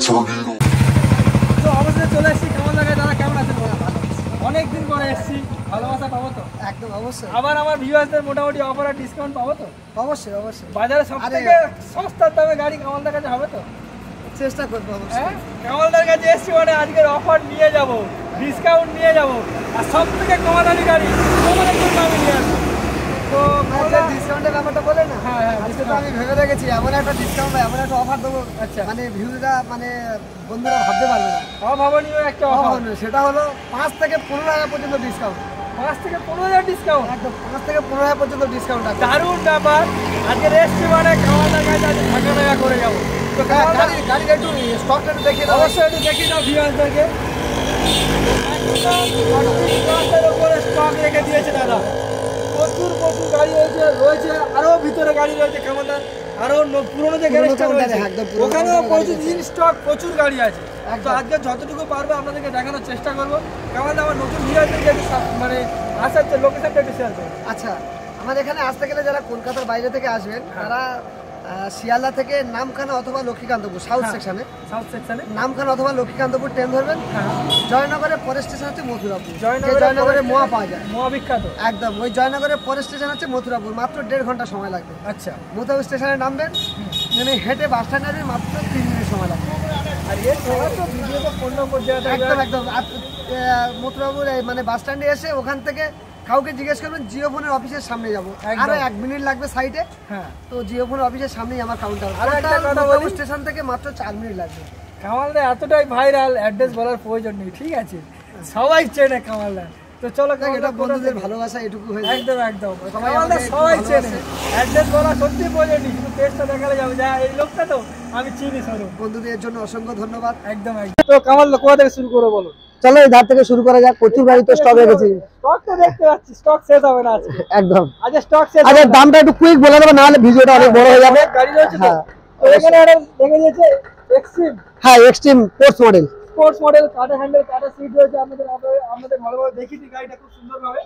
তো অবশ্যই চলে এসেছি কেমন লাগে দাদা, কেমন আছেন? অনেকদিন পরে এসেছি, ভালোবাসা পাবো তো? একদম অবশ্যই। আবার আমার ভিউয়ার্সদের মোটামুটি অফার আর ডিসকাউন্ট পাবো তো? অবশ্যই অবশ্যই। বাজারে সবথেকে সস্তার দামে গাড়ি কামালদার কাছে হবে তো? চেষ্টা করবো অবশ্যই। কামালদার কাছে এসেছি মানে আজকের অফার নিয়ে যাব, ডিসকাউন্ট নিয়ে যাব, আর সব থেকে কমাদারি গাড়ি তোমাদের জন্য আমি নিয়ে আসবো। তো ডিসকাউন্টের ব্যাপারটা বলে না, হ্যাঁ হ্যাঁ, আজকে তো আমি ভেবে রেখেছি এমন একটা ডিসকাউন্ট বা এমন একটা অফার দেবো, আচ্ছা, মানে ভিউরা মানে বন্ধুরা ভাবতে পারবে না। অভাবনীয় একটা অফার, সেটা হলো 5 থেকে 15,000 পর্যন্ত ডিসকাউন্ট। 5 থেকে 15,000 ডিসকাউন্ট, একদম 5 থেকে 15,000 পর্যন্ত ডিসকাউন্ট আছে। দারুণ ব্যাপার। আজকে এসছি মানে কামালদার কাছে আজকে ঢাকা টাকা করে যাবো। তো গাড়ির একটু স্টকটা একটু দেখিয়ে দাও। অবশ্যই একটু দেখিয়ে দাও ভিউয়ারদেরকে। স্টক রেখে দিয়েছে দাদা, প্রচুর প্রচুর গাড়ি রয়েছে, আরো ভিতরে গাড়ি রয়েছে কামালদার, আরো পুরোনো যে গ্যারেজটা রয়েছে ওখানেও প্রতিদিন স্টক প্রচুর গাড়ি আছে। তো আজকে যতটুকু পারবো আপনাদেরকে দেখানোর চেষ্টা করবো। কামালদা আমার নতুন ভিউয়ারদেরকে মানে আসার লোকেশনটা একটু শেয়ার করবো। আচ্ছা, আমাদের এখানে আসতে গেলে যারা কলকাতার বাইরে থেকে আসবেন তারা শিয়ালদা থেকে নামখানা অথবা লক্ষ্মীকান্তপুর সাউথ সেকশনে নামখানা অথবা লক্ষ্মীকান্তপুর ট্রেন ধরবেন। জয়নগরের পরের স্টেশন হচ্ছে মথুরাপুর। জয়নগরে মোয়া পাওয়া যায়, মোয়া বিখ্যাত একদম। ওই জয়নগরের পরের স্টেশন হচ্ছে মথুরাপুর, মাত্র 1.5 ঘন্টা সময় লাগবে। আচ্ছা, মথুরাপুর স্টেশনে নামবেন, নেমে হেঁটে বাস স্ট্যান্ড আসবেন, মাত্র 3 মিনিট সময় লাগবে। আর এর তো ভিডিওতে ফোন নম্বর দেওয়া থাকবে। একদম একদম। মথুরাপুর মানে বাস স্ট্যান্ডে এসে ওখান থেকে কাউকে জিজ্ঞেস করবেন জিও ফোনের অফিসের সামনে যাবো, আরো 1 মিনিট লাগবে সাইডে। হ্যাঁ, তো জিও ফোনের অফিসের সামনেই আমার কাউন্টার। আর একটা কথা বলি, স্টেশন থেকে মাত্র 4 মিনিট লাগবে। কামালদা এতটাই ভাইরাল, অ্যাড্রেস বলার প্রয়োজন নেই, ঠিক আছে? সবাই চেনে কামালদা। তো চলো, এটা বন্ধুদের ভালোবাসা এটুকু হয়েছে। একদম একদম, কামালদা সবাই চেনে, অ্যাড্রেস বলা সত্যি প্রয়োজন নেই, শুধু পেজটা দেখালে যাবে যা এই লোকটা তো আমি চিনি। সরো, বন্ধুদের জন্য অসংখ্য ধন্যবাদ। একদম একদম। তো কামালদা কোথা থেকে শুরু করবো বলো? চলো এই ধার থেকে শুরু করা যাক। প্রচুর গাড়ি তো স্টক রেখেছি। স্টক তো দেখতে পাচ্ছি, স্টক শেষ হবে না আজকে। একদম। আচ্ছা, স্টক শেষ। আচ্ছা, দামটা একটু কুইক বলে দেবো, নাহলে ভিডিওটা অনেক বড় হয়ে যাবে। গাড়ি রয়েছে তো? তো এখানে একটা দেখে দিয়েছে এক্সট্রিম। হ্যাঁ, extreme sports model. Sports model, কাটা হ্যান্ডেল, কাটা সিট রয়েছে। আপনাদের ভালোভাবে দেখিয়ে দিই গাড়িটা খুব সুন্দরভাবে,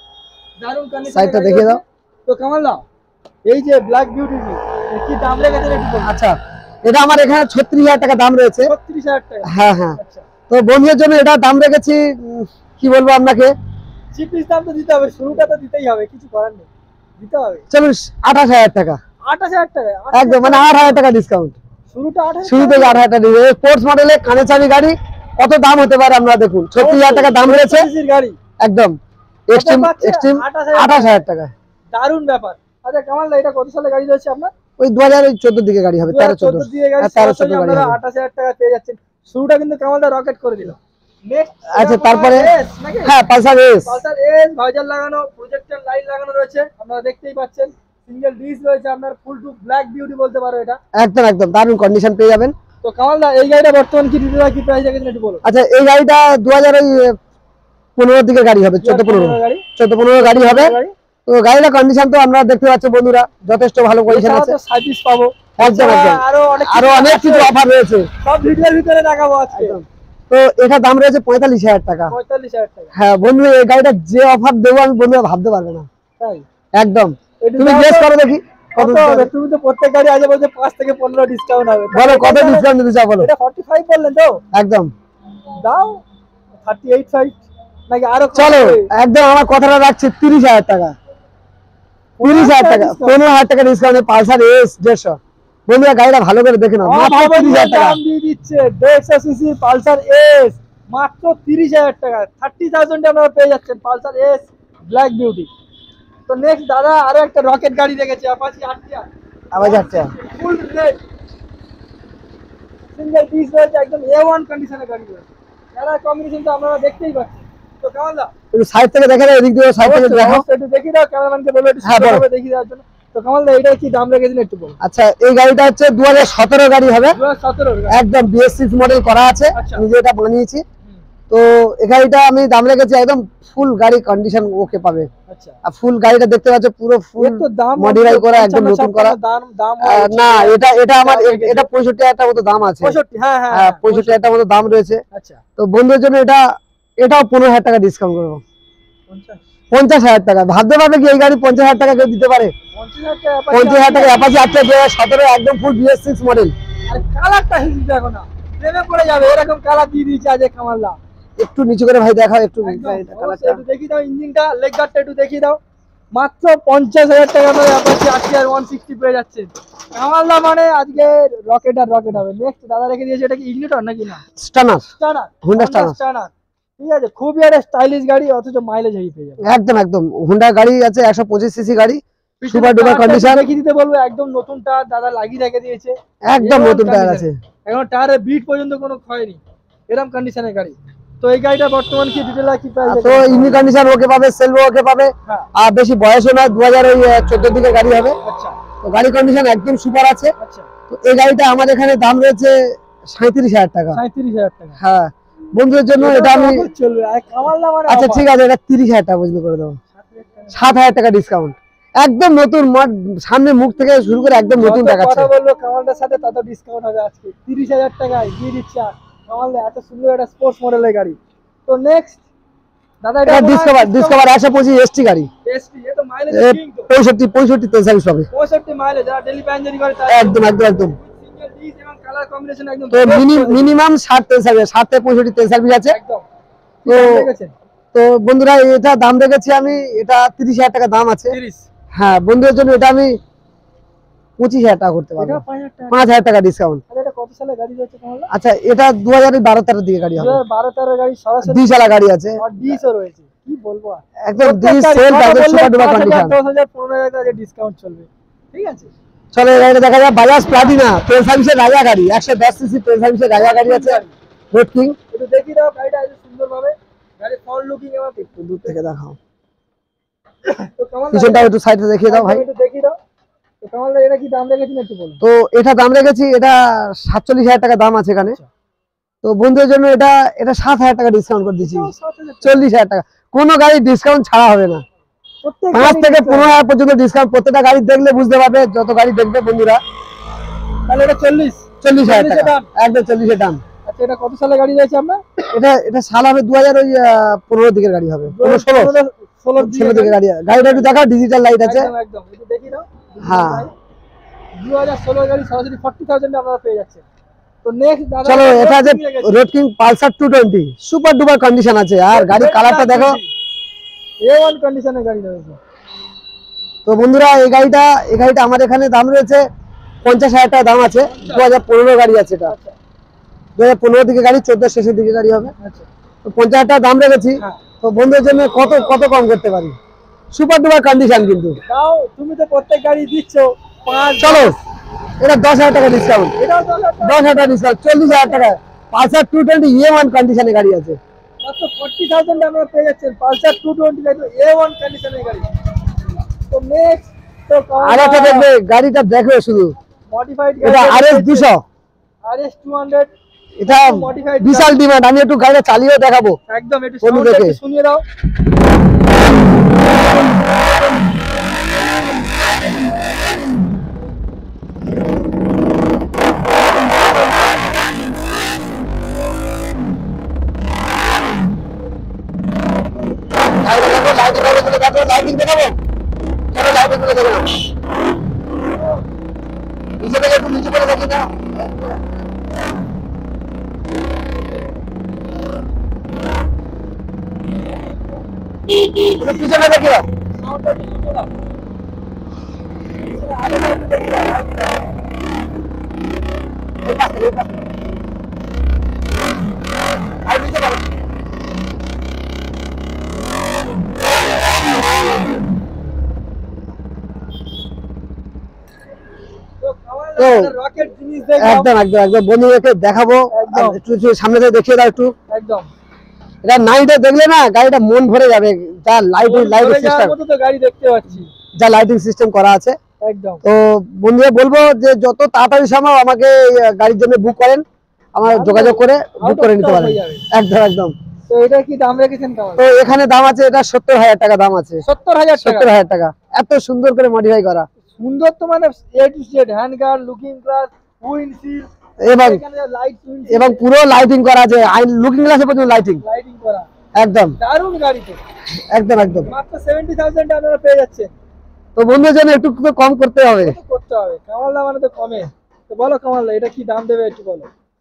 দারুণ কন্ডিশন। সাইডটা দেখিয়ে দাও। তো কামালদা, এই যে ব্ল্যাক বিউটি কি দাম রেখেছেন একটু বলুন? আচ্ছা, এটা আমার এখানে 36,000 টাকা দাম রয়েছে। 36,000 টাকা? হ্যাঁ হ্যাঁ। আচ্ছা, তো বন্ধুদের জন্য এটা দাম রেখেছি, কি বলবো আপনাকে, চিপিস দাম তো দিতে হবে, শুরুটা তো দিতেই হবে, কিছু করার নেই, দিতে হবে। চলুন 28,000 টাকা। 28,000 টাকা? একদম, মানে 8,000 টাকা ডিসকাউন্ট। শুরুটা 28,000? শুরু থেকে 8,000 টাকা। স্পোর্টস মডেলে কানে চাবি গাড়ি, কত দাম হতে পারে আপনারা দেখুন। 36,000 টাকা দাম রয়েছে গাড়ি। একদম। এক্সট্রিম 28,000 টাকা। দারুণ ব্যাপার। আচ্ছা কামালদা, এটা কত সালে গাড়ি রয়েছে আপনার? ওই 2014 দিকে গাড়ি হবে, 13-14 দিয়ে গাড়ি। 13-14 গাড়ি হবে। 28,000 টাকা পেয়ে যাচ্ছেন। শুরুটা কিন্তু কামালদা রকেট করে দিল। নেক্সট, আচ্ছা, তারপরে হ্যাঁ Pulsar S. Pulsar S, visor লাগানো, প্রজেক্টর লাইট লাগানো রয়েছে, আপনারা দেখতেই পাচ্ছেন। সিঙ্গেল ডিস রয়েছে আপনার, ফুল টু ব্ল্যাক বিউটি বলতে পারো এটা। একদম একদম, দারুণ কন্ডিশন পেয়ে যাবেন। তো কামালদা, এই গাড়িটা বর্তমান কি দিতে কি প্রাইস রেখেছেন একটু বলুন? আচ্ছা, এই গাড়িটা 2015 দিকে গাড়ি হবে, 14-15 গাড়ি হবে। তো গাড়িটার কন্ডিশন তো আপনারা দেখতে পাচ্ছেন বন্ধুরা, যথেষ্ট ভালো কন্ডিশন আছে। সার্ভিস পাবো একদম একদম, আরো অনেক কিছু অফার রয়েছে, সব ভিডিওর ভিতরে দেখাবো আজকে। তো এটা দাম রয়েছে 45,000 টাকা। 45,000 টাকা? হ্যাঁ বন্ধু, এই গাড়িটা যে অফার দেবো আমি বন্ধুরা ভাবতে পারবে না। তাই? একদম। তুমি গেস করো দেখি কত হবে। তুমি তো প্রত্যেক গাড়ি আজ বলছো 5 থেকে 15 ডিসকাউন্ট হবে, বলো কত ডিসকাউন্ট দিতে চাও বলো। এটা 45 বললেন তো? একদম। দাও 38.5 নাকি আরো? চলো একদম, আমার কথাটা রাখছি 30,000 টাকা। 30,000 টাকা, 15,000 টাকা ডিসকাউন্টে পালসার এস 150। বন্ধুরা গাড়িটা ভালো করে দেখে নাও, মাত্র 30,000 টাকা দাম দিয়ে দিচ্ছে। 150 সিসি পালসার এস মাত্র 30,000 টাকা। 30,000 এ আপনারা পেয়ে যাচ্ছেন পালসার এস ব্ল্যাক বিউটি। তো নেক্সট দাদা, আরো একটা রকেট গাড়ি রেখেছে, অ্যাপাচি আরটিআর। আবার যাচ্ছে ফুল রেড, সিঙ্গেল পিস রয়েছে, একদম A1 কন্ডিশনের গাড়ি রয়েছে। কালার কম্বিনেশন তো আপনারা দেখতেই পাচ্ছেন। তো কামালদা, একটু সাইড থেকে দেখে দাও, এদিক দিয়ে সাইড থেকে দেখো। একটু দেখিয়ে দাও, ক্যামেরাম্যানকে বলো একটু সুন্দরভাবে দেখিয়ে দেওয়ার জন্য। তো কামালদা, এটা কি দাম রেখেছেন একটু বলুন? আচ্ছা, এই গাড়িটা হচ্ছে 2017 গাড়ি হবে। 2017 একদম BS6 মডেল করা আছে, নিজে এটা বানিয়েছি। তো এই গাড়িটা আমি দাম রেখেছি একদম ফুল গাড়ি কন্ডিশন ওকে পাবে। আচ্ছা, আর ফুল গাড়িটা দেখতে পাচ্ছ পুরো ফুল মডিফাই করা, একদম নতুন করা। না, এটা আমার এটা 65,000 টাকার মতো দাম আছে। 65? হ্যাঁ হ্যাঁ, 65,000 টাকার মতো দাম রয়েছে। আচ্ছা, তো বন্ধুদের জন্য এটাও 15,000 টাকা ডিসকাউন্ট করবো। 50,000 টাকা। ভাবতে পারবে কি এই গাড়ি 50,000 টাকা কেউ দিতে পারে? 50,000 টাকা অ্যাপাচি 2017 একদম ফুল BS6 মডেল। আর কালারটা হিট দেখো না, প্রেমে পড়ে যাবে, এরকম কালার দিয়ে দিয়েছে আজ কামালদা। একটু নিচু করে ভাই দেখাও একটু কালারটা একটু দেখিয়ে দাও, ইঞ্জিনটা লেগ গার্ডটা একটু দেখিয়ে দাও। মাত্র 50,000 টাকা করে অ্যাপাচি RTR 160 পেয়ে যাচ্ছেন কামালদা, মানে আজকে রকেট আর রকেট হবে। নেক্সট দাদা রেখে দিয়েছে, এটা কি ইগনিটর নাকি? না, স্টানার, স্টানার, হুন্ডা স্টানার। ঠিক আছে, খুবই একটা স্টাইলিশ গাড়ি, অথচ মাইলেজ হেভি পেয়ে যাবে। একদম একদম হুন্ডা গাড়ি আছে, 125 সিসি গাড়ি, সুপার ডুপার কন্ডিশন। দেখিয়ে দিতে বলবো, একদম নতুন টায়ার দাদা লাগিয়ে রেখে দিয়েছে, একদম নতুন টায়ার আছে, এখন টায়ারের বিট পর্যন্ত কোনো ক্ষয় নেই, এরকম কন্ডিশনের গাড়ি। তো এই গাড়িটা বর্তমান কি ডিটেইল কি প্রাইস? তো ইঞ্জিন কন্ডিশন ওকে পাবে, সেলভো ওকে পাবে, আর বেশি বয়সও না, 2014 দিকের গাড়ি হবে। আচ্ছা, তো গাড়ি কন্ডিশন একদম সুপার আছে। আচ্ছা, তো এই গাড়িটা আমার এখানে দাম রয়েছে 37,000 টাকা। 37,000 টাকা? হ্যাঁ, বন্ধুদের জন্য এটা আমি চলবে। আর কামালদা মানে আচ্ছা ঠিক আছে, এটা 30,000 টাকা বুঝতে করে দেবো, 7,000 টাকা ডিসকাউন্ট, একদম নতুন সামনে মুখ থেকে শুরু করে একদম নতুন দেখাচ্ছে। কথা বলবো কামালদার সাথে, তত ডিসকাউন্ট হবে আজকে। 30,000 টাকায় দিয়ে দিচ্ছে কামালদা, এত সুন্দর একটা স্পোর্টস মডেলের গাড়ি। তো নেক্সট দাদা, এটা ডিসকভার 125 এসটি গাড়ি, এসটি, এ তো মাইলেজ 65 তেল সার্ভিস হবে, 65 মাইলেজ, যারা ডেইলি প্যাসেঞ্জারি করে তারা একদম একদম একদম। সিঙ্গেল ডিস এবং কালার কম্বিনেশন একদম তো মিনিমাম 60 তেল সার্ভিস, 60 থেকে 65 তেল সার্ভিস আছে। একদম। তো তো বন্ধুরা এটা দাম রেখেছি আমি, এটা 30,000 টাকা দাম আছে। 30? হ্যাঁ, বন্ধুদের জন্য এটা আমি 25,000 টাকা করতে পারবো, 5,000 টাকা ডিসকাউন্ট। এটা কত সালের গাড়ি রয়েছে কামালদা? আচ্ছা, এটা 2012-13 দিকে গাড়ি হবে, 12-13 গাড়ি, সরাসরি ডিস চালা গাড়ি আছে, আর ডিসও রয়েছে। কি বলবো, একদম ডিস সেল একদম সুপার ডুপার কন্ডিশন। 10,000 15,000 টাকা ডিসকাউন্ট চলবে। ঠিক আছে, চলো এই গাড়িটা দেখা যাক। বাজাজ প্লাটিনা তেল সার্ভিসের রাজা গাড়ি, 110 সিসি তেল সার্ভিসের রাজা গাড়ি আছে, রোড কিং। একটু দেখিয়ে দাও গাড়িটা এত সুন্দরভাবে, গাড়ি ফ্রন্ট লুকিং এবং একটু দূর থেকে দেখাও, তো কামালদা পিছনটা একটু সাইডে দেখিয়ে দাও ভাই। একটু দেখিয়ে দাও। তো কামালদা এটা কি দাম রেখেছেন একটু বলুন। তো এটা দাম রেখেছি, এটা 47,000 টাকা দাম আছে এখানে। তো বন্ধুদের জন্য এটা 7,000 টাকা ডিসকাউন্ট করে দিচ্ছি, 40,000 টাকা। কোনো গাড়ি ডিসকাউন্ট ছাড়া হবে না, 5 থেকে 15,000 পর্যন্ত ডিসকাউন্ট। প্রত্যেকটা গাড়ি দেখলে বুঝতে পারবে, যত গাড়ি দেখবে বন্ধুরা। তাহলে এটা 40,000 টাকা, একদম 40 এর দাম। আচ্ছা, এটা কত সালের গাড়ি রয়েছে আপনার? এটা সাল হবে 2015 দিকের গাড়ি হবে, 16 দিকের গাড়ি। গাড়িটা একটু দেখাও, ডিজিটাল লাইট আছে, একদম একটু দেখিয়ে দাও। হ্যাঁ, 2016 গাড়ি সরাসরি 40,000 আপনারা পেয়ে যাচ্ছেন। তো নেক্সট দাদা, চলো এটা আছে road king Pulsar 220, super duper condition আছে, আর গাড়ির কালারটা দেখো, A1 কন্ডিশনের গাড়ি রয়েছে। তো বন্ধুরা এই গাড়িটা আমার এখানে দাম রয়েছে 50,000 টাকা দাম আছে, 2015 গাড়ি আছে, এটা 2015 দিকে গাড়ি, 14 শেষের দিকে গাড়ি হবে। আচ্ছা, তো 50,000 টাকা দাম রেখেছি। তো বন্ধুদের জন্য কত কম করতে পারি, সুপার ডুপার কন্ডিশন কিন্তু। দাও, তুমি তো প্রত্যেক গাড়ি দিচ্ছ 5। চলো এটা 10,000 টাকা ডিসকাউন্ট, এটাও 10,000 টাকা। 10,000 টাকা ডিসকাউন্ট, 40,000 টাকা। পালসার 220 A1 কন্ডিশনের গাড়ি আছে, মাত্র 40,000 আপনারা পেয়ে যাচ্ছেন পালসার 220 গাড়ি, A1 কন্ডিশনের গাড়ি। তো নেক্সট তো আর একটা দেখবে, গাড়িটা দেখবে শুধু, মডিফাইড এটা RS 200, RS 200, এটা বিশাল ডিমান্ড। আমি একটু গাড়িটা চালিয়েও দেখাবো, একদম একটু সাউন্ডটা একটু শুনিয়ে দাও। লাইটিং দেখাবো, চলো লাইটিং করে দেখাবো, নিচে থেকে একটু নিচে করে দেখি না। পিছনে দেখি না, সাউন্ডটা একটু শুনিয়ে দাও। রকেট জিনিস একদম একদম একদম বন্ধুদেরকে দেখাবো, একটু সামনে থেকে দেখিয়ে দাও একটু। একদম, এটা নাইটে দেখলে না গাড়িটা মন ভরে যাবে, যা লাইটিং সিস্টেম, তো গাড়ি দেখতে পাচ্ছি, যা লাইটিং সিস্টেম করা আছে। একদম। তো বন্ধুরা বলবো যে যত তাড়াতাড়ি সম্ভব আমাকে গাড়ির জন্য বুক করেন, আমার যোগাযোগ করে বুক করে নিতে পারেন, একদম একদম। তো এটা কি দাম রেখেছেন কেমন? তো এখানে দাম আছে, এটা 70,000 টাকা দাম আছে, 70,000 টাকা। এত সুন্দর করে মডিফাই করা, সুন্দর তো মানে A to Z, hand guard, looking glass, windshield, এবং পুরো লাইটিং করা আছে, লুকিং গ্লাসে পর্যন্ত লাইটিং করা, একদম দারুণ গাড়ি তো, একদম একদম। মাত্র 70,000 আপনারা পেয়ে যাচ্ছেন। তো বন্ধুদের জন্য একটু কম করতে হবে, কামালদা মানে তো কমে। তো বলো কামালদা, এটা কি দাম দেবে একটু বলো।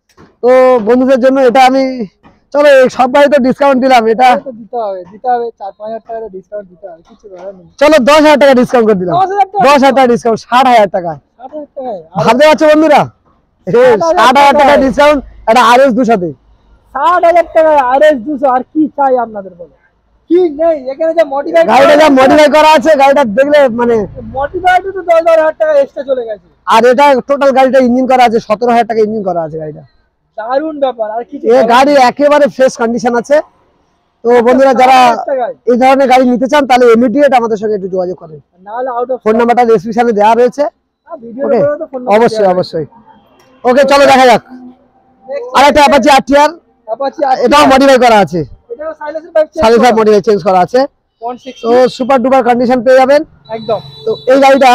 তো বন্ধুদের জন্য এটা আমি, চলো সব গাড়ি তো ডিসকাউন্ট দিলাম, এটা তো দিতে হবে 4-5 হাজার টাকা ডিসকাউন্ট দিতে হবে, কিছু করার নেই। চলো 10,000 টাকা ডিসকাউন্ট করে দিলাম। 10,000 টাকা ডিসকাউন্ট, 60,000 টাকা। 60,000 টাকায় ভাবতে পারছো বন্ধুরা, 60,000 টাকা ডিসকাউন্ট একটা RS 200 60,000 টাকা RS 200। আর কি চাই আপনাদের বলে, কি নেই এখানে? যে মডিফাই গাড়িটা যা মডিফাই করা আছে, গাড়িটা দেখলে মানে মডিফাই তো 10,000 টাকা এক্সট্রা চলে গেছে। আর এটা টোটাল গাড়িটা ইঞ্জিন করা আছে 17,000 টাকা ইঞ্জিন করা আছে গাড়িটা। দারুণ ব্যাপার। আর কিছু এই গাড়ি একেবারে ফ্রেশ কন্ডিশন আছে। তো বন্ধুরা যারা এই ধরনের গাড়ি নিতে চান তাহলে ইমিডিয়েট আমাদের সঙ্গে একটু যোগাযোগ করেন, নাহলে আউট অফ ফোন নাম্বারটা ডেসক্রিপশনে দেওয়া রয়েছে। ভিডিও ওকে, তো ফোন অবশ্যই অবশ্যই। ওকে চলো দেখা যাক। আরেকটা অ্যাপাচি RTR, অ্যাপাচি এটাও মডিফাই করা আছে, এটাও silencer bike silencer modify change করা আছে। 160 তো সুপার ডুপার কন্ডিশন পেয়ে যাবেন একদম। তো এই গাড়িটা,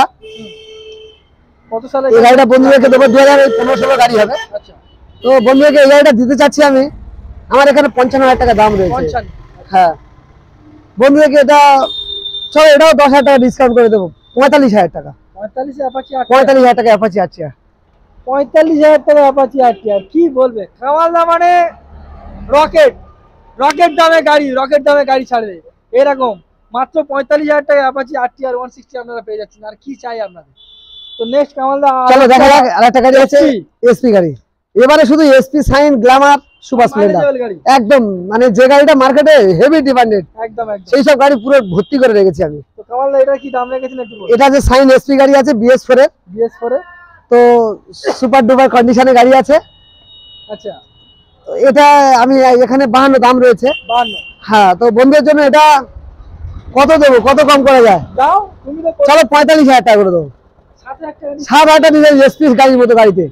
কত সালে এই গাড়িটা বন্ধুদেরকে দেবো 2015-16 গাড়ি হবে। আচ্ছা, তো বন্ধুদেরকে এই গাড়িটা দিতে চাচ্ছি আমি, আমার এখানে 55,000 টাকা দাম রয়েছে। 55। হ্যাঁ বন্ধুদেরকে এটা, চলো এটাও 10,000 টাকা ডিসকাউন্ট করে দেবো, 45,000 টাকা। 45 অ্যাপাচি 45,000 টাকা অ্যাপাচি RTR। 45,000 টাকা অ্যাপাচি RTR, কি বলবে কামালদা, মানে রকেট রকেট দামে গাড়ি, রকেট দামে গাড়ি ছাড়বে এরকম। মাত্র 45,000 টাকা অ্যাপাচি RTR 160 আপনারা পেয়ে যাচ্ছেন। আর কি চাই আপনাদের? তো নেক্সট কামালদা চলো দেখা যাক। আরেকটা গাড়ি আছে SP গাড়ি, এবারে শুধু SP Shine Glamour Super Splendor, গাড়ি একদম মানে যে গাড়িটা মার্কেটে হেভি ডিমান্ডেড, একদম একদম। সেই সব গাড়ি পুরো ভর্তি করে রেখেছি আমি। তো কামালদা এটা কি দাম রেখেছেন একটু বলুন। এটা যে সাইন SP গাড়ি আছে BS4 এর, BS4 এ, তো সুপার ডুপার কন্ডিশনে গাড়ি আছে। আচ্ছা তো এটা আমি এখানে 52 দাম রয়েছে। 52। হ্যাঁ তো বন্ধুদের জন্য এটা কত দেবো, কত কম করা যায়? দাও তুমি তো চলো 45,000 টাকা করে দেবো। 7,000 টাকা 7,000 টাকা দিলে SP গাড়ির মতো গাড়িতে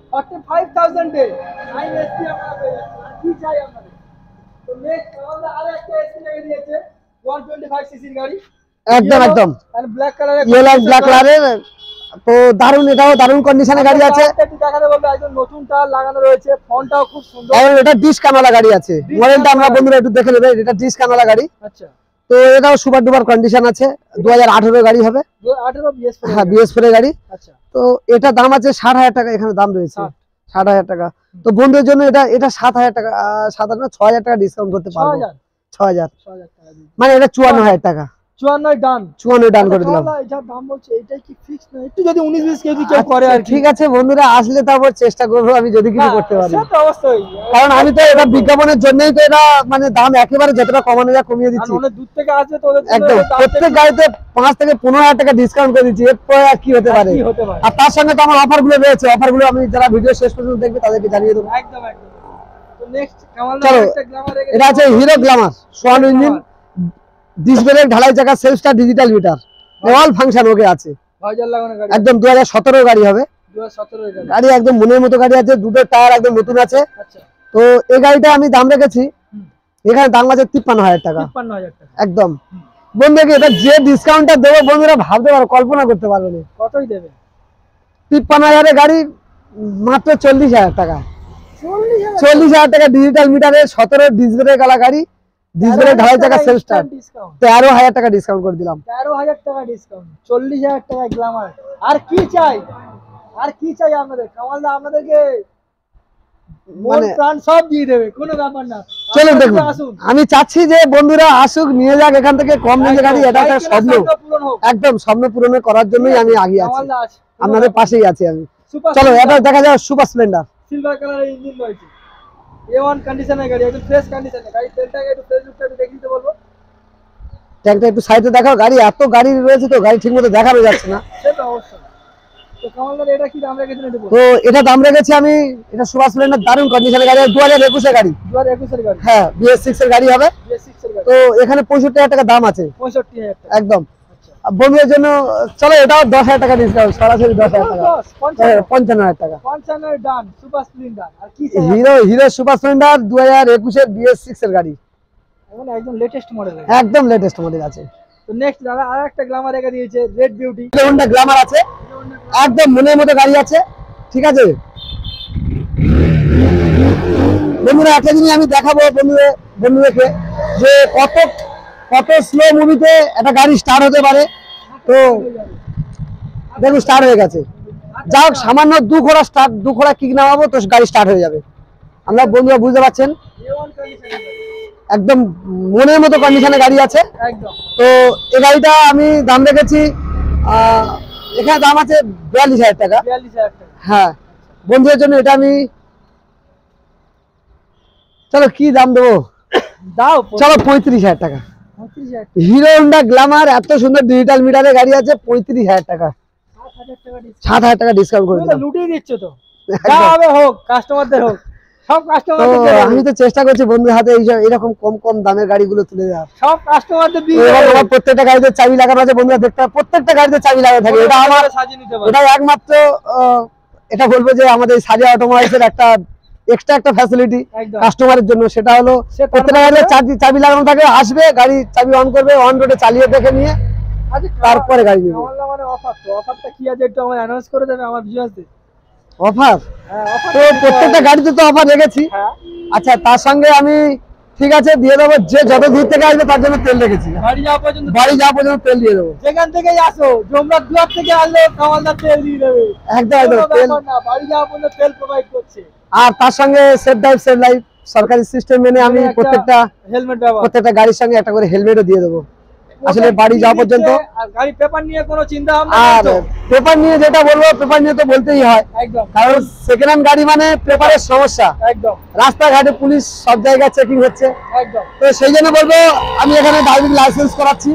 45,000 এ সাইন এসপি আপনারা পেয়ে যাচ্ছেন। আর কি চাই আপনাদের? তো নেক্সট কামালদা আরো একটা এসপি লেগে দিয়েছে 125 সিসির গাড়ি, একদম একদম আর ব্ল্যাক কালারের, ইয়েলো আর ব্ল্যাক কালারের। তো দারুন, এটাও দারুন কন্ডিশনে গাড়ি আছে। একটু দেখাতে বলবো, একদম নতুন টায়ার লাগানো রয়েছে, ফন্টটাও খুব সুন্দর। আর এটা ডিশ কানালা গাড়ি আছে, মডেলটা আমরা বন্ধুরা একটু দেখে নেবে, এটা ডিশ কানালা গাড়ি। আচ্ছা, তো এটাও সুপার ডুপার কন্ডিশন আছে, 2018 গাড়ি হবে। 2018 BS4 হ্যাঁ BS4 এর গাড়ি। আচ্ছা, তো এটা দাম আছে 60,000 টাকা, এখানে দাম রয়েছে 60,000 টাকা। তো বন্ধুদের জন্য এটা 7,000 টাকা, 7,000 না 6,000 টাকা ডিসকাউন্ট করতে পারবো। 6,000 টাকা দিন। মানে এটা 54,000 টাকা। 54 ডান, 54 ডান করে দিলাম। এটা দাম বলছে, এটাই কি ফিক্স না? একটু যদি 19-20 কেজি কেউ করে আর কি। ঠিক আছে বন্ধুরা, আসলে তারপর চেষ্টা করবো আমি যদি কিছু করতে পারি, সে তো অবশ্যই, কারণ আমি তো এটা বিজ্ঞাপনের জন্যই তো এটা মানে দাম একেবারে যতটা কমানো যায় কমিয়ে দিচ্ছি। অনেক দূর থেকে আসবে তো ওদের জন্য একদম দামটা প্রত্যেক গাড়িতে 5 থেকে 15,000 টাকা ডিসকাউন্ট করে দিচ্ছি, এরপরে আর কি হতে পারে? কি হতে পারে? আর তার সঙ্গে তো আমার অফার গুলো রয়েছে, অফার গুলো আমি যারা ভিডিও শেষ পর্যন্ত দেখবে তাদেরকে জানিয়ে দেবো। একদম একদম। তো নেক্সট কামালদা চলো, একটা গ্ল্যামার রেখে, এটা আছে হিরো গ্ল্যামার, সোয়ান ইঞ্জিন, ডিস্ক ব্রেক, ঢালাই চাকা, self start, digital meter, all function okay আছে। ভাইজার লাগানো গাড়ি, একদম 2017 গাড়ি হবে। 2017 এর গাড়ি। গাড়ি একদম মনের মতো গাড়ি আছে, দুটো টায়ার একদম নতুন আছে। আচ্ছা, তো এই গাড়িটা আমি দাম রেখেছি, এখানে দাম আছে 53,000 টাকা 53,000 টাকা একদম। বন্ধুকে এটা যে ডিসকাউন্টটা দেবো বন্ধুরা ভাবতে পারো, কল্পনা করতে পারবে না। কতই দেবে? 53,000 এর গাড়ি মাত্র 40,000 টাকা। 40,000 40,000 টাকা ডিজিটাল মিটারে, 17 ডিস্ক ব্রেক গালা গাড়ি, ডিস্ক ব্রেক, ঢালাই চাকা, সেলফ স্টার্ট, ডিসকাউন্ট, 13,000 টাকা ডিসকাউন্ট করে দিলাম। 13,000 টাকা ডিসকাউন্ট, 40,000 টাকা গ্ল্যামার। আর কি চাই? আর কি চাই আপনাদের? কামালদা আপনাদেরকে মন মানে প্রাণ সব দিয়ে দেবে, কোনো ব্যাপার না। চলো আপনারা দেখুন, আসুন, আমি চাচ্ছি যে বন্ধুরা আসুক, নিয়ে যাক এখান থেকে কম রেঞ্জে গাড়ি, এটা একটা স্বপ্ন, পূরণ হোক। একদম স্বপ্ন পূরণ করার জন্যই আমি আগে আছি, কামালদা আছে, আপনাদের পাশেই আছি আমি। সুপার চলো এটা দেখা যাক সুপার স্প্লেন্ডার। সিলভার কালারের ইঞ্জিন রয়েছে, A1 কন্ডিশনের গাড়ি, একদম ফ্রেশ কন্ডিশনের গাড়ি। তেলটাকে একটু ফ্রেশ লুকটা একটু দেখিয়ে দিতে বলবো। ট্যাঙ্কটা একটু সাইডে দেখাও, গাড়ি এত গাড়ি রয়েছে তো গাড়ি ঠিকমতো দেখানো যাচ্ছে না। সে তো অবশ্যই। তো কামালদার এটা কি দাম রেখেছেন একটু বলুন। তো এটা দাম রেখেছি আমি, এটা সুপার স্প্লেন্ডার দারুণ কন্ডিশনের গাড়ি, 2021 এর গাড়ি। 2021 এর গাড়ি, হ্যাঁ BS6 এর গাড়ি হবে। BS6 এর গাড়ি, তো এখানে 65,000 টাকা দাম আছে 65,000 টাকা। একদম। আচ্ছা, আর বন্ধুদের জন্য চলো এটাও 10,000 টাকা ডিসকাউন্ট, সরাসরি 10,000 টাকা, 55,000 টাকা। 55 ডান, সুপার স্প্লেন্ডার। আর কি চাই? হিরো সুপার স্প্লেন্ডার 2021 এর BS6 এর গাড়ি, এখন একদম লেটেস্ট মডেল। একদম লেটেস্ট মডেল আছে। তো নেক্সট দাদা আর একটা গ্ল্যামার রেখে দিয়েছে, রেড বিউটি। হোন্ডা গ্ল্যামার আছে, একদম মনের মতো গাড়ি আছে, ঠিক আছে বন্ধুরা। একটা জিনিস আমি দেখাবো বন্ধুদেরকে যে কত স্লো মুভিতে একটা গাড়ি স্টার্ট হতে পারে। তো দেখুন স্টার্ট হয়ে গেছে, যা হোক সামান্য 2 ঘোড়া কিক নামাবো তো গাড়ি স্টার্ট হয়ে যাবে। আমরা বন্ধুরা বুঝতে পারছেন একদম মনের মতো কন্ডিশনে গাড়ি আছে একদম। তো এই গাড়িটা আমি দাম রেখেছি এখানে দাম আছে 42,000 টাকা। 42,000 টাকা। হ্যাঁ বন্ধুদের জন্য এটা আমি চলো কি দাম দেবো দাও চলো 35,000 টাকা। 35,000 হিরো হোন্ডা গ্ল্যামার এত সুন্দর ডিজিটাল মিটারের গাড়ি আছে 35,000 টাকা। 7,000 টাকা ডিসকাউন্ট করে দিলাম। লুটিয়ে দিচ্ছ তো, যা হবে হোক, কাস্টমারদের হোক, সব কাস্টমারদের। আমি তো চেষ্টা করছি বন্ধুর হাতে এরকম কম কম দামের গাড়িগুলো তুলে দেওয়ার। সব কাস্টমারদের দিয়ে আমার প্রত্যেকটা গাড়িতে চাবি লাগানো আছে বন্ধুরা, দেখতে প্রত্যেকটা গাড়িতে চাবি লাগানো থাকে। এটা আমার সাজিয়ে নিতে পারো। এটা একমাত্র এটা বলবো যে আমাদের সাজিয়া অটোমোবাইলসের একটা এক্সট্রা একটা ফ্যাসিলিটি কাস্টমারের জন্য, সেটা হলো প্রত্যেকটা গাড়িতে চাবি লাগানো থাকে। আসবে গাড়ি চাবি অন করবে, অন রোডে চালিয়ে দেখে নিয়ে তারপরে গাড়ি নেবে। মানে অফার, তো অফারটা কি আছে একটু আমায় অ্যানাউন্স করে দেবে আমার ভিউয়ারদের। অফার তো প্রত্যেকটা গাড়িতে তো অফার রেখেছি। আচ্ছা তার সঙ্গে আমি ঠিক আছে দিয়ে দেবো, যে যত দূর থেকে আসবে তার জন্য তেল রেখেছি। বাড়ি যাওয়া পর্যন্ত তেল দিয়ে দেবো। যেখান থেকেই আসো, জমরার দুয়ার থেকে আসলে কামালদার তেল দিয়ে দেবে। একদম তেল না, বাড়ি যাওয়া পর্যন্ত তেল প্রোভাইড করছে। আর তার সঙ্গে সেফ ড্রাইভ সেভ লাইফ সরকারি সিস্টেম মেনে আমি প্রত্যেকটা গাড়ির সঙ্গে একটা করে হেলমেটও দিয়ে দেবো। আসলে বাড়ি যাওয়া পর্যন্ত। আর গাড়ি পেপার নিয়ে কোনো চিন্তা ভাবনা আর পেপার নিয়ে যেটা বলবো, পেপার নিয়ে তো বলতেই হয় একদম, কারণ সেকেন্ড হ্যান্ড গাড়ি মানে পেপারের সমস্যা। একদম রাস্তাঘাটে পুলিশ সব জায়গায় চেকিং হচ্ছে। একদম। তো সেই জন্য বলবো আমি এখানে ড্রাইভিং লাইসেন্স করাচ্ছি।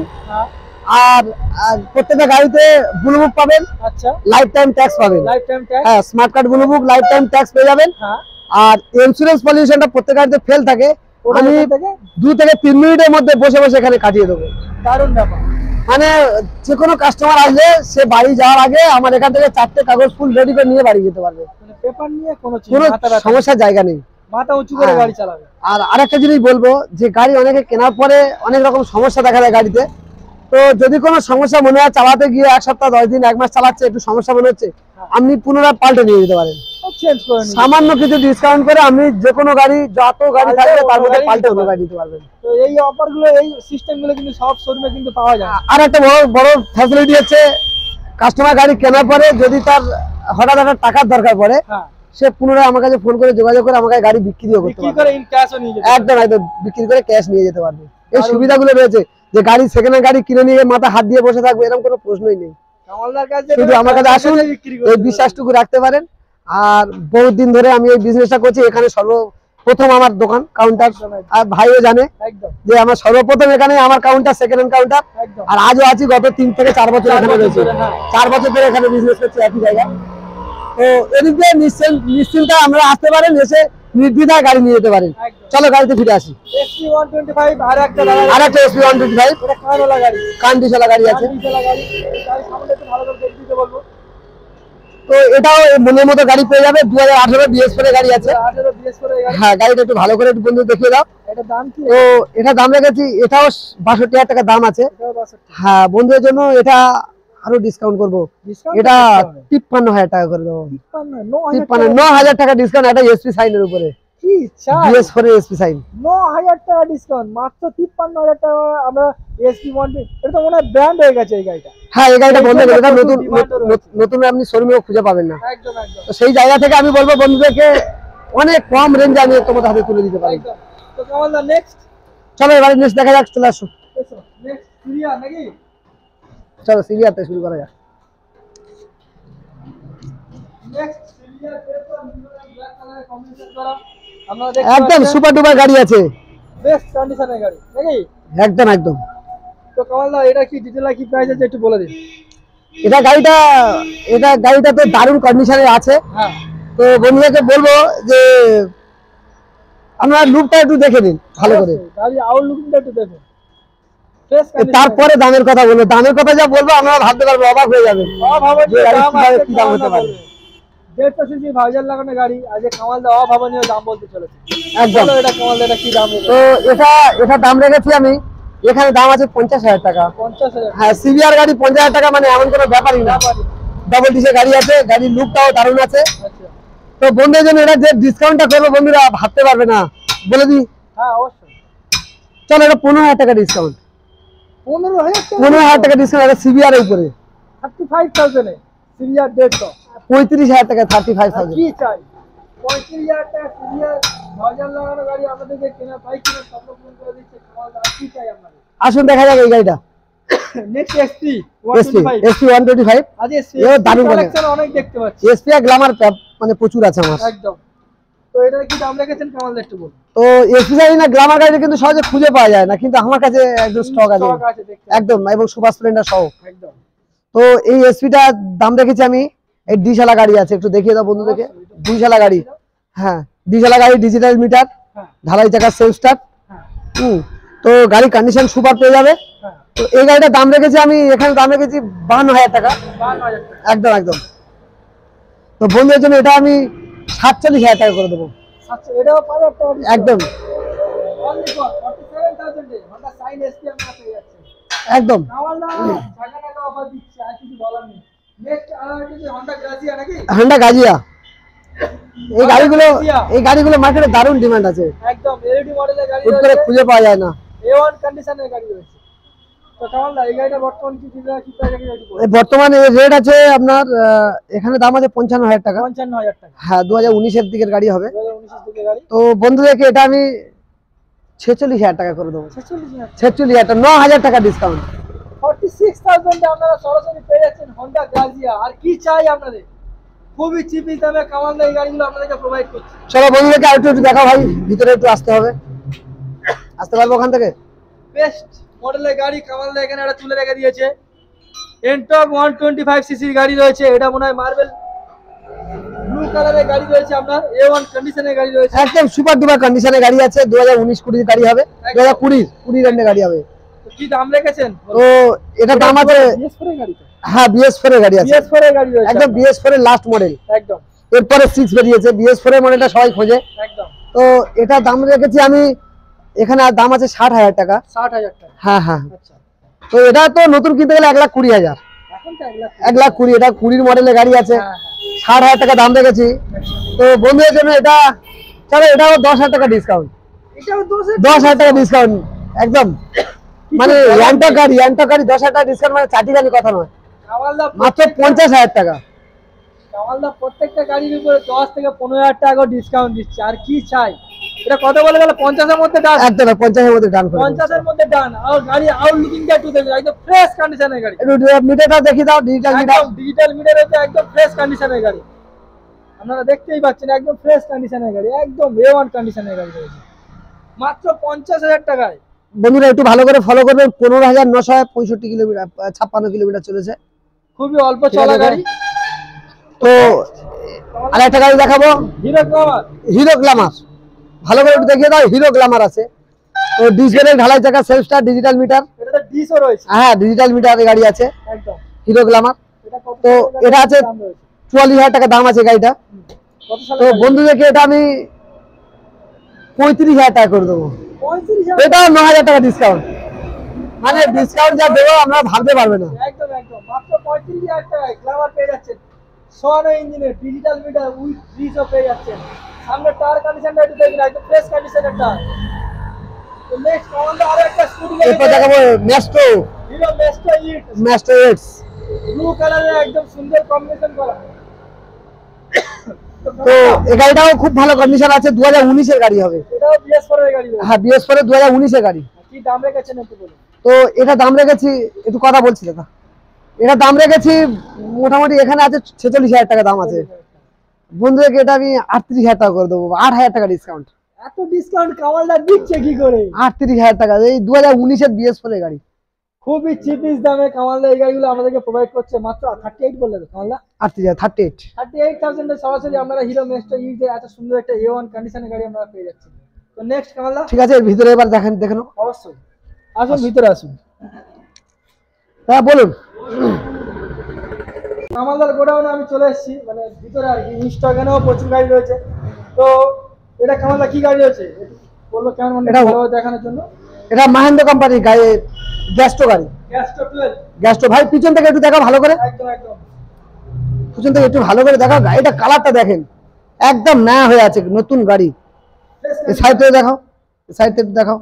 আর প্রত্যেকটা গাড়িতে ব্লু বুক পাবেন। আচ্ছা, লাইফ টাইম ট্যাক্স পাবেন। লাইফ টাইম ট্যাক্স, হ্যাঁ smart card blue book lifetime tax পেয়ে যাবেন। আর ইন্স্যুরেন্স পলিউশনটা প্রত্যেক গাড়িতে ফেল থাকে, আমি 2 থেকে 3 মিনিটের মধ্যে বসে বসে এখানে কাটিয়ে দেবো। দারুণ ব্যাপার। মানে যে কোনো কাস্টমার আসলে সে বাড়ি যাওয়ার আগে আমার এখান থেকে 4টে কাগজ ফুল রেডি করে নিয়ে বাড়ি যেতে পারবে। মানে পেপার নিয়ে কোনো সমস্যার জায়গা নেই, মাথা উঁচু করে গাড়ি চালাবে। আর আরেকটা জিনিস বলবো যে গাড়ি অনেকে কেনার পরে অনেক রকম সমস্যা দেখা যায় গাড়িতে। তো যদি কোনো সমস্যা মনে হয় চালাতে গিয়ে 1 সপ্তাহ 10 দিন 1 মাস চালাচ্ছে একটু সমস্যা মনে হচ্ছে, আপনি পুনরায় পাল্টে নিয়ে যেতে পারেন। সামান্য কিছু ডিসকাউন্ট করে আপনি যে কোনো গাড়ি যত গাড়ি থাকবে তার মধ্যে পাল্টে অন্য গাড়ি দিতে পারবেন। তো এই অফারগুলো এই সিস্টেমগুলো কিন্তু সব শোরুমে কিন্তু পাওয়া যায়। আর একটা বড় ফ্যাসিলিটি হচ্ছে কাস্টমার গাড়ি কেনার পরে যদি তার হঠাৎ একটা টাকার দরকার পড়ে, সে পুনরায় আমার কাছে ফোন করে যোগাযোগ করে আমাকে গাড়ি বিক্রিও করতে পারবে। একদম বিক্রি করে ক্যাশ নিয়ে যেতে পারবে। এই সুবিধাগুলো রয়েছে যে গাড়ি সেকেন্ড হ্যান্ড গাড়ি কিনে নিয়ে মাথা হাত দিয়ে বসে থাকবে এরকম কোনো প্রশ্নই নেই। শুধু আমার কাছে আসুন, এই বিশ্বাসটুকু রাখতে পারেন। আর বহুত দিন ধরে আমি এই বিজনেসটা করছি। এখানে সর্বপ্রথম আমার দোকান কাউন্টার, আর ভাইও জানে যে আমার সর্বপ্রথম এখানে আমার কাউন্টার, সেকেন্ড হ্যান্ড কাউন্টার। আর আজও আছি, গত 3 থেকে 4 বছর এখানে রয়েছে। 4 বছর ধরে এখানে বিজনেস করছি একই জায়গায়। তো এদিক দিয়ে নিশ্চিন্তে আমরা আসতে পারেন, এসে নির্দ্বিধায় গাড়ি নিয়ে যেতে পারেন। চলো গাড়িতে ফিরে আসি। SP125 আর একটা SP125 কান্ডিশালা গাড়ি আছে। তো এটাও মনের মতো গাড়ি পেয়ে যাবে। 2018 BS4 গাড়ি আছে। হ্যাঁ গাড়িটা একটু ভালো করে একটু বন্ধু দেখিয়ে দাও। তো এটা দাম রেখেছি, এটাও 62,000 টাকা দাম আছে। হ্যাঁ বন্ধুদের জন্য এটা আরো ডিসকাউন্ট করবো, এটা 53,000 টাকা করে দেবো। 9,000 টাকা ডিসকাউন্ট একটা এসপি সাইনের উপরে। BS4 এসপি সাইন 9,000 টাকা ডিসকাউন্ট, মাত্র 53,000 টাকা। আমরা SP125 এটা তো মনে হয় ব্র্যান্ড হয়ে গেছে এই গাড়িটা। হ্যাঁ এই গাড়িটা বন্ধ করে, এটা নতুন আপনি শোরুমেও খুঁজে পাবেন না। একদম একদম। তো সেই জায়গা থেকে আমি বলবো বন্ধুদেরকে অনেক কম রেঞ্জে আমি তোমাদের হাতে তুলে দিতে পারি। তো কামালদা নেক্সট চলো এবারে নেক্সট দেখা যাক, চলে আসো। নেক্সট সিরিয়া নাকি? চলো সিরিয়াতে শুরু করা যাক। নেক্সট সিরিয়া পেপার ব্ল্যাক কালারের কম্বিনেশন করা, একদম সুপার ডুপার গাড়ি আছে, বেস্ট কন্ডিশনের গাড়ি নাকি? একদম একদম। তো কামালদা এটা কি ডিটেইল কি প্রাইস আছে একটু বলে দিন। এটা গাড়িটা তো দারুণ কন্ডিশনে আছে। হ্যাঁ তো বন্ধুদেরকে বলবো যে আপনারা লুকটা একটু দেখে নিন ভালো করে, গাড়ি আউট লুকিংটা একটু দেখুন। তারপরে দামের কথা বলবো। দামের কথা যা বলবো আপনারা ভাবতে পারবেন, অবাক হয়ে যাবেন কি দাম হতে পারে। 150 সিসি ভাইজার লাগানো গাড়ি, আজ কামালদা অভাবনীয় দাম বলতে চলেছে। একদম। এটা কামালদা এটা কি দাম? তো এটা দাম রেখেছি আমি, এখানে দাম আছে 50,000 টাকা। 50,000? হ্যাঁ সিভিআর গাড়ি 50,000 টাকা মানে এমন কোনো ব্যাপারই না। ডাবল ডিসের গাড়ি আছে, গাড়ির লুকটাও দারুণ আছে। আচ্ছা তো বন্ধুদের জন্য এটা যে ডিসকাউন্টটা করবো বন্ধুরা ভাবতে পারবে না, বলে দিই। হ্যাঁ অবশ্যই। চলো এটা 15,000 টাকা ডিসকাউন্ট। 15,000 টাকা ডিসকাউন্ট, এটা সিভিআর এর উপরে 35,000 এ সিরিয়া 150। 35,000 টাকা 35,000। কি চাই? 35,000 টাকা সিরিয়াল নজর লাগানো গাড়ি আপনাদেরকে কেনা বাইক কিনে স্বপ্ন পূরণ করে দিচ্ছে কামালদা। আর কি চাই আপনাদের? আসুন দেখা যাক এই গাড়িটা। নেক্সট এসপি 125 এসপি 125 আজ এও দারুণ কালেকশন অনেক দেখতে পাচ্ছি। এসপি আর গ্ল্যামার মানে প্রচুর আছে আমার। একদম। তো এটার কি দাম রেখেছেন কামালদা একটু বলুন। তো এসপি গাড়ি না গ্ল্যামার গাড়ি কিন্তু সহজে খুঁজে পাওয়া যায় না, কিন্তু আমার কাছে একদম স্টক আছে একদম, এবং সুপার স্প্লেন্ডার সহ। একদম। তো এই এসপিটা দাম রেখেছি আমি, এই ডিশালা গাড়ি আছে, একটু দেখিয়ে দাও বন্ধুদেরকে। ডিশালা গাড়ি, হ্যাঁ ডিশালা গাড়ি, ডিজিটাল মিটার, ঢালাই চাকা, সেলফ স্টার্ট। তো গাড়ি কন্ডিশন সুপার পেয়ে যাবে। তো এই গাড়িটার দাম রেখেছি আমি, এখানে দাম রেখেছি 52,000 টাকা। একদম একদম। তো বন্ধুদের জন্য এটা আমি 47,000 টাকা করে দেবো। একদম একদম। হন্ডা গাজিয়া, এই গাড়িগুলো মার্কেটে দারুণ ডিমান্ড আছে। একদম এলইডি মডেলের গাড়ি রয়েছে, খুঁজে পাওয়া যায় না। A1 কন্ডিশনের গাড়ি রয়েছে। তো কামালদা এই গাড়িটা বর্তমানে কি বর্তমানে রেট আছে আপনার, এখানে দাম আছে 55,000 টাকা। 55,000 টাকা। হ্যাঁ 2019 এর দিকের গাড়ি হবে। 2019 এর দিকের গাড়ি। তো বন্ধুদেরকে এটা আমি 46,000 টাকা করে দেবো। 46,000 টাকা, 9,000 টাকা ডিসকাউন্ট। 46,000 এ আপনারা সরাসরি পেয়ে যাচ্ছেন হন্ডা গ্রাজিয়া। আর কি চাই আপনাদের? খুবই চিপ দামে কামালদা এই গাড়িগুলো আপনাদেরকে প্রোভাইড করছে। চলো বন্ধুদেরকে আর একটু দেখাও ভাই, ভিতরে একটু আসতে হবে। আসতে পারবো ওখান থেকে? বেস্ট মডেলের গাড়ি কামালদা এখানে একটা তুলে রেখে দিয়েছে। এনটক 125 সিসির গাড়ি রয়েছে। এটা মনে হয় মার্বেল ব্লু কালারের গাড়ি রয়েছে আপনার। A1 কন্ডিশনের গাড়ি রয়েছে, একদম সুপার ডুপার কন্ডিশনের গাড়ি আছে। 2019 20 গাড়ি হবে, 2020 এন্ডে গাড়ি হবে। তো কি দাম রেখেছেন? তো এটা দাম আছে BS4 এর গাড়ি। হ্যাঁ BS4 এর গাড়ি আছে। BS4 এর গাড়ি রয়েছে একদম BS4 এর লাস্ট মডেল। একদম। এরপরে 6 বেরিয়েছে, BS4 এর মডেলটা সবাই খোঁজে। একদম। তো এটা দাম রেখেছি আমি, এখানে দাম আছে 60,000 টাকা। 60,000 টাকা। হ্যাঁ হ্যাঁ। আচ্ছা। তো এটা তো নতুন কিনতে গেলে 1,20,000। এখন তো 1,20,000, এটা 20 মডেলের গাড়ি আছে। 60,000 টাকা দাম রেখেছি। তো বন্ধুদের জন্য এটা চলো, এটাও 10,000 টাকা ডিসকাউন্ট। এটাও 10,000 টাকা ডিসকাউন্ট একদম। মানে অ্যান্টক গাড়ি 10,000 টাকা ডিসকাউন্ট, মানে চাটি গাড়ি কথা নয়, কামালদা মাত্র 50,000 টাকা। কামালদা প্রত্যেকটা গাড়ির উপরে 10 থেকে 15,000 টাকা ডিসকাউন্ট দিচ্ছে। আর কি চাই? এটা কত বলে গেল? 50 এর মধ্যে ডান। একদম 50 এর মধ্যে ডান করে 50 এর মধ্যে ডান। আর গাড়ি আউট লুকিংটা একটু দেখুন, একদম ফ্রেশ কন্ডিশনের গাড়ি। একটু মিটারটা দেখি দাও, ডিজিটাল মিটার। একদম ডিজিটাল মিটার আছে, একদম ফ্রেশ কন্ডিশনের গাড়ি। আপনারা দেখতেই পাচ্ছেন একদম ফ্রেশ কন্ডিশনের গাড়ি, একদম A1 কন্ডিশনের গাড়ি রয়েছে মাত্র 50,000 টাকায়। বন্ধুরা একটু ভালো করে ফলো করবেন। 15,965 কিলোমিটার, 56 কিলোমিটার চলেছে, খুবই অল্প চলা গাড়ি। তো আরেকটা গাড়ি দেখাবো, হিরো গ্ল্যামার। হিরো গ্ল্যামার, ভালো করে একটু দেখিয়ে দাও। হিরো গ্ল্যামার আছে, তো ডিসপ্লে, ঢালাই চাকা, সেলফ স্টার্ট, ডিজিটাল মিটার। এটাতে ডিসও রয়েছে। হ্যাঁ ডিজিটাল মিটারের গাড়ি আছে একদম। Hero Glamour. এটা কত? তো এটা আছে 44,000 টাকা দাম আছে গাড়িটা। কত সালে? তো বন্ধুদেরকে এটা আমি 35,000 টাকা করে দেবো। 35,000। এটাও 9,000 টাকা ডিসকাউন্ট, মানে ডিসকাউন্ট যা দেবো আমরা ভাবতে পারবে না। একদম একদম মাত্র 35,000 টাকায় গ্ল্যামার পেয়ে যাচ্ছেন। সোয়ানো ইঞ্জিনের ডিজিটাল মিটার উইথ ডিসও পেয়ে যাচ্ছেন। সামনে টায়ার কন্ডিশনটা একটু দেখুন, একদম ফ্রেশ কন্ডিশনের টায়ার। তো নেক্সট আমাদের আরো একটা স্কুটি এরপর দেখাবো Maestro, Hero Maestro Edge. Maestro X, blue কালারের একদম সুন্দর কম্বিনেশন করা। তো এই গাড়িটাও খুব ভালো কন্ডিশন আছে। 2019 এর গাড়ি হবে। এটাও BS4 এর গাড়ি রয়েছে। হ্যাঁ BS4 এর 2019 এর গাড়ি। কি দাম রেখেছেন একটু বলুন। তো এটা দাম রেখেছি, একটু কথা বলছি দাদা, এটা দাম রেখেছি মোটামুটি, এখানে আছে 46,000 টাকা দাম আছে। বন্ধুদেরকে এটা আমি 38,000 টাকা করে দেবো, 8,000 টাকা ডিসকাউন্ট। এত ডিসকাউন্ট কামালদা দিচ্ছে কি করে? 38,000 টাকা, এই 2019 এর BS4 এর গাড়ি। খুবই চিপিস দামে কামালদা এই গাড়িগুলো আমাদেরকে প্রোভাইড করছে মাত্র 38 বললে তো কামালদা। 38,000 38,000 এ সরাসরি আপনারা হিরো ম্যাস্ট্রো ইট এত সুন্দর একটা A1 কন্ডিশনের গাড়ি আমরা পেয়ে যাচ্ছি। তো নেক্সট কামালদা। ঠিক আছে, এর ভিতরে এবার দেখেন, দেখে নাও। অবশ্যই আসুন, ভিতরে আসুন। হ্যাঁ বলুন। কামালদার গোডাউনে আমি চলে এসেছি, মানে ভিতরে আর কি। ইনস্টাগ্রামেও প্রচুর গাড়ি রয়েছে। তো এটা কামালদা কি গাড়ি রয়েছে বলবো কেমন, মানে এটা ভালোভাবে দেখানোর জন্য। এটা মাহেন্দ্র কোম্পানির গাড়ি, গ্যাস্টো গাড়ি। গ্যাস্টো 12। গ্যাস্টো ভাই পিছন থেকে একটু দেখাও ভালো করে, একদম একদম পিছন থেকে একটু ভালো করে দেখাও। গাড়িটা কালারটা দেখেন, একদম নয়া হয়ে আছে, নতুন গাড়ি। এই সাইড থেকে দেখাও, এই সাইড থেকে দেখাও,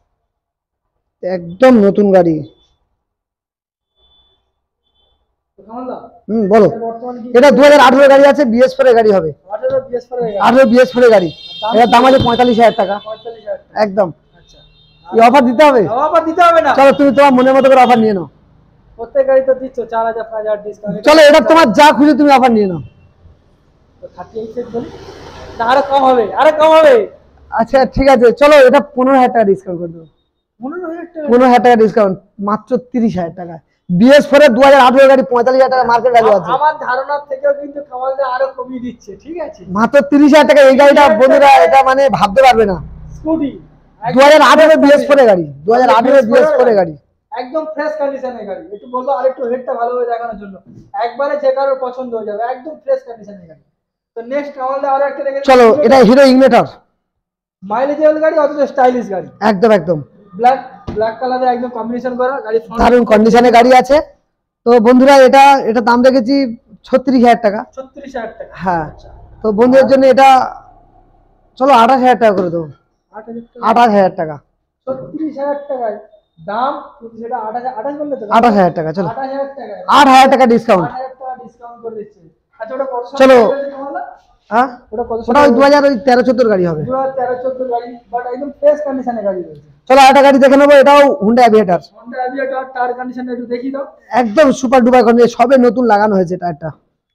একদম নতুন গাড়ি। বলো। এটা 2018 গাড়ি আছে, BS4 এর গাড়ি হবে। 18 BS4 এর গাড়ি। এর দাম আছে 45,000 টাকা। একদম। আচ্ছা, এই অফার দিতে হবে? অফার দিতে হবে না। চলো তুমি তোমার মনের মতো করে অফার নিয়ে নাও। প্রত্যেক গাড়ি তো দিচ্ছ 4,000 5,000 ডিসকাউন্ট। চলো এটা তোমার যা খুশি তুমি অফার নিয়ে নাও। তো 38 সেট বলি না, আরো কম হবে, আরো কম হবে। আচ্ছা ঠিক আছে, চলো এটা 15,000 টাকা ডিসকাউন্ট করে দেবো। 15,000 টাকা ডিসকাউন্ট, মাত্র 30,000 টাকা। BS4 এর 2018 গাড়ি 45,000 টাকা মার্কেট ভ্যালু আছে। আমার ধারণা থেকেও কিন্তু কামালদা আরো কমিয়ে দিচ্ছে, ঠিক আছে? মাত্র 30,000 টাকা এই গাড়িটা বন্ধুরা, এটা মানে ভাবতে পারবে না। স্কুটি 2018 BS4 এর গাড়ি, 2018 BS4 এর গাড়ি, একদম ফ্রেশ কন্ডিশনের গাড়ি। একটু বলবো আরেকটু হেডটা ভালোভাবে দেখানোর জন্য, একবারে যে কারোর পছন্দ হয়ে যাবে, একদম ফ্রেশ কন্ডিশনের গাড়ি। তো নেক্সট কামালদা আরো একটা দেখে চলো এটা হিরো ইগনিটর, মাইলেজেবল গাড়ি, অথচ স্টাইলিশ গাড়ি। একদম একদম ব্ল্যাক কালারে একদম কম্বিনেশন করা গাড়ি, দারুণ কন্ডিশনের গাড়ি আছে। তো বন্ধুরা এটা দাম রেখেছি 36,000 টাকা। 36,000 টাকা। হ্যাঁ, তো বন্ধুদের জন্য এটা চলো 28,000 টাকা করে দেবো। 28,000 টাকা। 36,000 টাকায় দাম, সেটা 28 বললে তো 28,000 টাকা। চলো 28,000 টাকা, 8,000 টাকা ডিসকাউন্ট। 8,000 টাকা ডিসকাউন্ট করে দিচ্ছে। আচ্ছা ওটা কত? চলো কামালদা হ্যাঁ, ওটা কত? ওটা ওই 2013-14 গাড়ি হবে। 2013-14 গাড়ি, বাট একদম ফ্রেশ কন্ডিশনের গাড়ি রয়েছে। চলো একটা গাড়ি দেখে নেবো, এটাও Honda Aviator. Honda Aviator tyre condition একটু দেখিয়ে দাও। একদম সুপার ডুপার কন্ডিশন, সবে নতুন লাগানো হয়েছে টায়ারটা।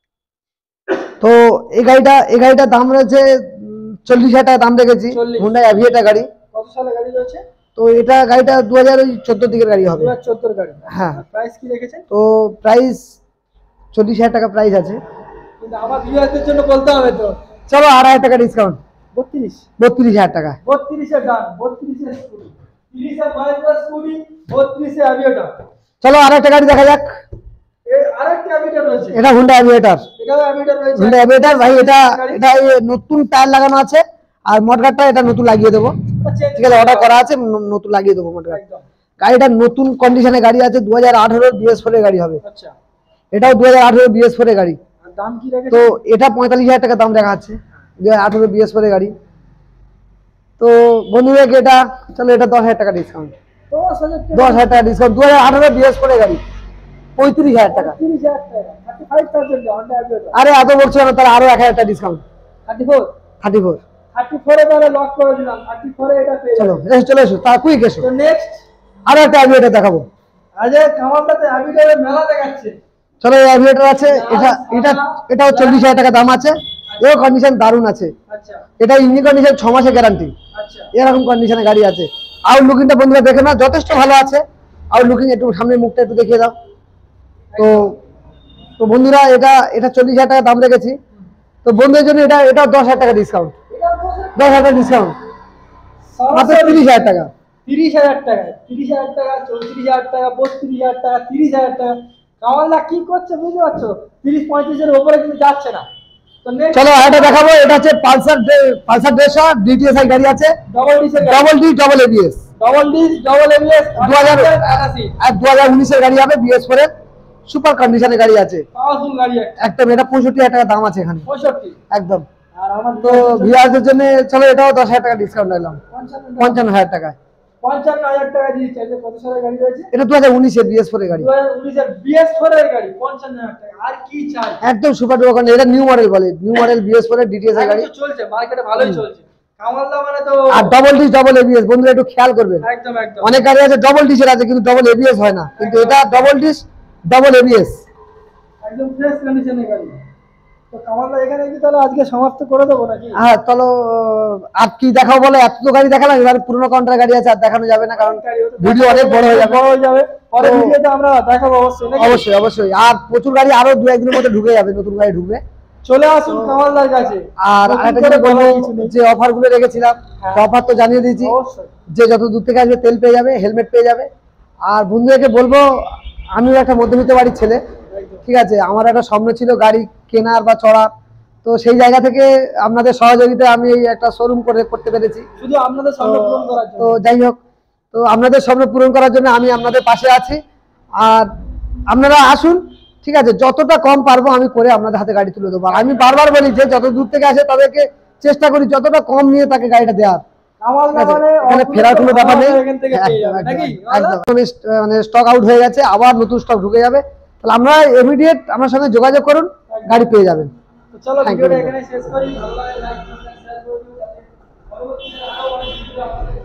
তো এই গাড়িটা দাম রয়েছে 40,000 টাকা দাম রেখেছি। 40,000 হুন্ডা অ্যাভিয়েটার গাড়ি। কত সালে গাড়ি রয়েছে? তো গাড়িটা 2014 দিকের গাড়ি হবে। 2014 গাড়ি। হ্যাঁ। প্রাইস কি রেখেছেন? তো প্রাইস 40,000 টাকা প্রাইস আছে। কিন্তু আমার ভিউয়ারদের জন্য বলতে হবে তো। চলো 8,000 টাকা ডিসকাউন্ট, 32,000 টাকা। 32 এর দাম, 32 এর স্কুটি, 30 এর মাইলেজ স্কুটি, 32 এর অ্যাভিয়েটর। চলো আরেকটা গাড়ি দেখা যাক। আরেকটা অ্যাভিয়েটর রয়েছে, এটা হুন্ডা অ্যাভিয়েটার। এটাও অ্যাভিয়েটর রয়েছে। হুন্ডা অ্যাভিয়েটার ভাই, এটা নতুন টায়ার লাগানো আছে, আর মডগার্ডটা এটা নতুন লাগিয়ে দেবো। ঠিক আছে, অর্ডার করা আছে, নতুন লাগিয়ে দেবো মডগার্ড। গাড়িটা নতুন কন্ডিশনে গাড়ি আছে, 2018 BS4 এর গাড়ি হবে। আচ্ছা, এটাও 2018 BS4 এর গাড়ি। আর দাম কি রেখেছেন? তো এটা 45,000 টাকা দাম দেখা আছে, 2018 BS4 এর গাড়ি। তো বন্ধুরা এটা চলো এটা 10,000 টাকা ডিসকাউন্ট, 10,000 টাকা ডিসকাউন্ট। 2018 BS4 এর গাড়ি 35,000 টাকা। 30,000 টাকা, 35,000 Honda Aviator। আরে এত বলছো না, তাহলে আরো 1,000 টাকা ডিসকাউন্ট, 34 34 এ তাহলে লক করে দিলাম। 34 এ এটা পেয়ে চলো যাবেন। চলে এসো, তা কুইক এসো। তো নেক্সট আরো একটা অ্যাভিয়েটার দেখাবো। আজ কামালদাতে অ্যাভিয়েটরের মেলা দেখাচ্ছে। চলো এই অ্যাভিয়েটার আছে, এটাও 40,000 টাকা দাম আছে। এর কন্ডিশন দারুণ আছে। আচ্ছা এটা ইঞ্জিন কন্ডিশন 6 মাসের গ্যারান্টি। আচ্ছা, এরকম কন্ডিশনে গাড়ি আছে। আউট লুকিংটা বন্ধুরা দেখে না, যথেষ্ট ভালো আছে। আউট লুকিং একটু সামনের মুখটা একটু দেখিয়ে দাও। তো বন্ধুরা এটা 40,000 টাকা দাম রেখেছি। তো বন্ধুদের জন্য এটা 10,000 টাকা ডিসকাউন্ট, 10,000 টাকা ডিসকাউন্ট, মাত্র 30,000 টাকা। 30,000 টাকা, 30,000 টাকা, 34,000 টাকা, 32,000 টাকা, 30,000 টাকা। কামালদা কি করছে বুঝতে পারছো? 30-35 এর উপরে কিন্তু যাচ্ছে না। তো next চলো এটা দেখাবো। এটা হচ্ছে পালসার 150 DTSI গাড়ি আছে, ডবল ডিসেল, double D double ABS, double disc double ABS 2088 আর 2019 এর গাড়ি হবে। BS4 এর সুপার কন্ডিশনের গাড়ি আছে, পাওয়ারফুল গাড়ি একটা। একদম। এটা 65,000 টাকা দাম আছে এখানে, 65। একদম। আর আমার তো ভিউয়ারদের জন্য চলো এটাও 10,000 টাকা ডিসকাউন্ট দিলাম, 55,000 টাকা। 55,000 টাকা দিয়েছে। এটা কত সালের গাড়ি রয়েছে? এটা 2019 এর BS4 এর গাড়ি, 2019 এর BS4 এর গাড়ি, 55,000 টাকা। আর কি চাই? একদম সুপার ডুপার কন্ডিশন। এটা নিউ মডেল বলে, নিউ মডেল BS4 এর DTSI গাড়ি। এখন তো চলছে মার্কেটে, ভালোই চলছে। কামালদা মানে তো আর ডবল ডিস ডবল এবিএস, বন্ধুরা একটু খেয়াল করবেন। একদম একদম। অনেক গাড়ি আছে ডবল ডিসের আছে, কিন্তু ডবল এবিএস হয় না, কিন্তু এটা ডবল ডিস ডবল এবিএস, একদম ফ্রেশ কন্ডিশনের গাড়ি। তো কামালদা এখানে কি তাহলে আজকে সমাপ্ত করে দেবো নাকি? হ্যাঁ চলো। আর কি দেখাও বলো, এত তো গাড়ি দেখালাম, এবার পুরোনো কন্ট্রাক্ট গাড়ি আছে, আর দেখানো যাবে না, কারণ ভিডিও অনেক বড় হয়ে যাবে। পরে ভিডিওতে আমরা দেখাবো অবশ্যই নাকি? অবশ্যই অবশ্যই। আর প্রচুর গাড়ি আরো 2-1 দিনের মধ্যে ঢুকে যাবে, নতুন গাড়ি ঢুকবে। চলে আসুন কামালদার কাছে। আর একটা জিনিস বলবো, যে অফার গুলো রেখেছিলাম হ্যাঁ। অফার তো জানিয়ে দিয়েছি। অবশ্যই। যে যত দূর থেকে আসবে তেল পেয়ে যাবে, হেলমেট পেয়ে যাবে। আর বন্ধুদেরকে বলবো, আমিও একটা মধ্যবিত্ত বাড়ির ছেলে, ঠিক আছে। আমার একটা স্বপ্ন ছিল গাড়ি কেনার বা চড়ার। তো সেই জায়গা থেকে আপনাদের সহযোগিতায় আমি এই একটা শোরুম করতে পেরেছি। শুধু আপনাদের স্বপ্ন পূরণ করার জন্য। তো যাই হোক, তো আপনাদের স্বপ্ন পূরণ করার জন্য আমি আপনাদের পাশে আছি। আর আপনারা আসুন, ঠিক আছে। যতটা কম পারবো আমি করে আপনাদের হাতে গাড়ি তুলে দেবো। আর আমি বারবার বলি যে যত দূর থেকে আসে তাদেরকে চেষ্টা করি যতটা কম নিয়ে তাকে গাড়িটা দেওয়ার। এখানে ফেরার কোনো ব্যাপার নেই, একদম। মানে স্টক আউট হয়ে গেছে, আবার নতুন স্টক ঢুকে যাবে। তাহলে আমরা ইমিডিয়েট আমার সঙ্গে যোগাযোগ করুন, গাড়ি পেয়ে যাবেন। তো চলো Thank you ভিডিওটা very much. এখানে শেষ করি। ভালো লাগে লাইক, শেয়ার করে দিও, যাতে পরবর্তীতে আরো অনেক ভিডিও আপনাদের